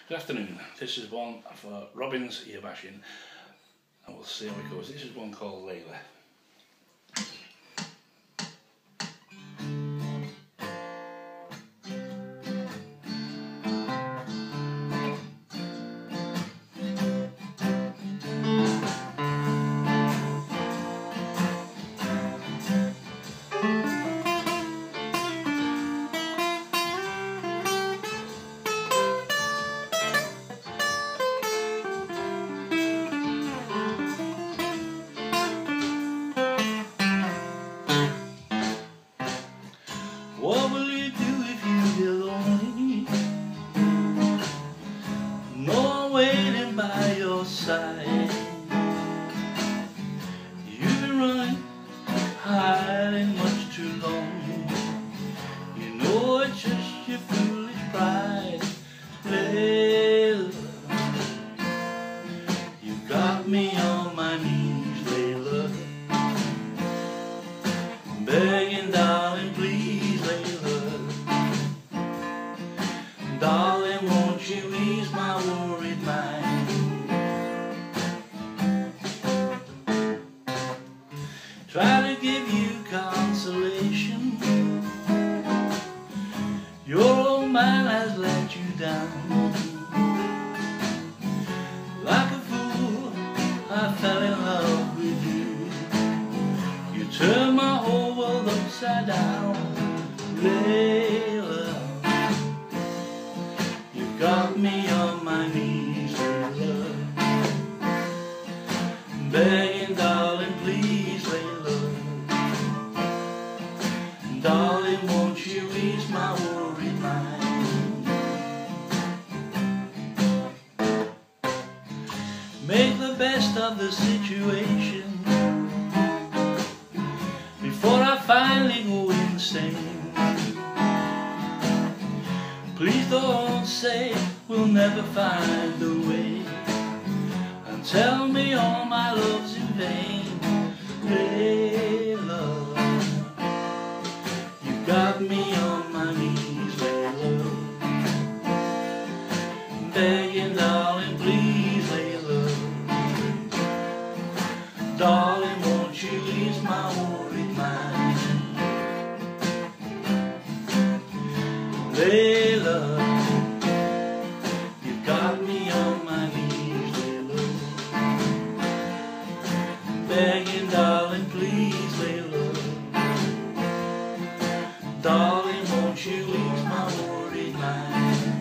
Good afternoon. This is one for Robin's ear bashing, and we'll see how it goes. This is one called Layla. What will you do if you get lonely? No one waiting by your side. You've been running, hiding much too long. You know it's just your foolish pride. Layla, you got me on my knees, Layla, begging, darling, please, darling, won't you ease my worried mind? Try to give you consolation. Your old man has let you down. Like a fool, I fell in love with you. You turned my whole world upside down, Layla. Got me on my knees, Layla, begging, darling, please, Layla, darling, won't you ease my worried mind? Make the best of the situation before I finally go insane. Please don't say we'll never find a way, and tell me all my love's in vain. Layla, you got me on my knees, Layla, begging, darling, please, Layla, darling, won't you ease my worried mind? Layla, you got me on my knees, Layla, begging, darling, please, Layla, darling, won't you ease my worried mind?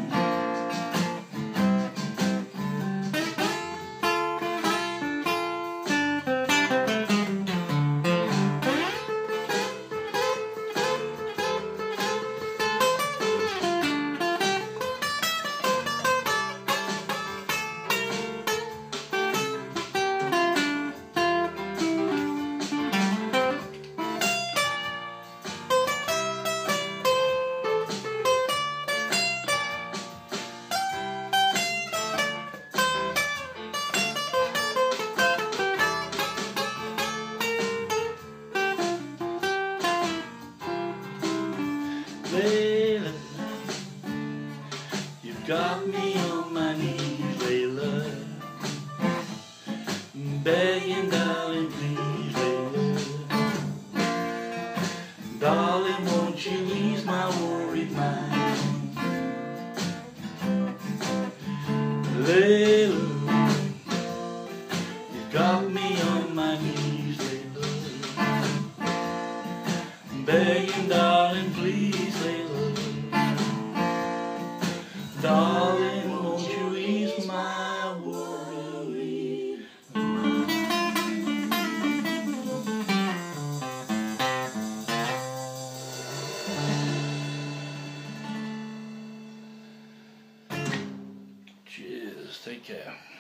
Layla, you got me on my knees, Layla, begging, darling, please, Layla, darling, won't you ease my worried mind? Layla, you got me on my knees, Layla, begging, darling, please, darling, won't you ease my worry mind? Cheers, take care.